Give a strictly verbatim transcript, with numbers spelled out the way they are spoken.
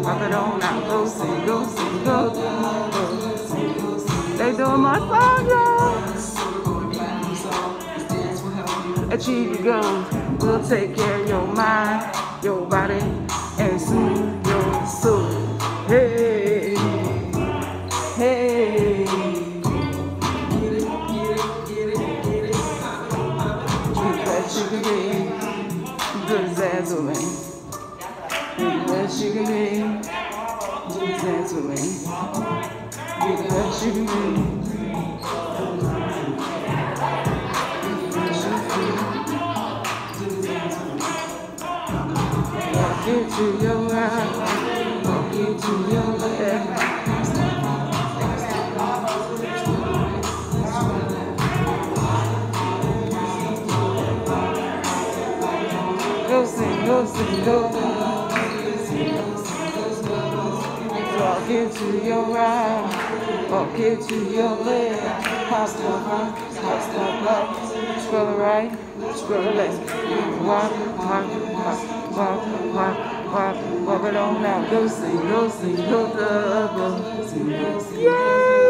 Pop it on out, go sing, go sing, go, go. They doing my song, y'all. Achieve your goals. We'll take care of your mind, your body, and soothe your soul. Hey, hey. Get it, get it, get it, get it. Get that sugar baby, good as that woman. Get that sugar baby, good as that woman. Get that sugar baby. Walk into your right, walk into your left. Go sing, go sing, go. Walk into your right, walk into your left. Hop, stop, right, hop, stop, left. Scroll right, scroll left. Walk, walk, walk, walk, walk, walk, walk it on out. Go sing, go sing, go, go, go. Sing, go sing. Yeah!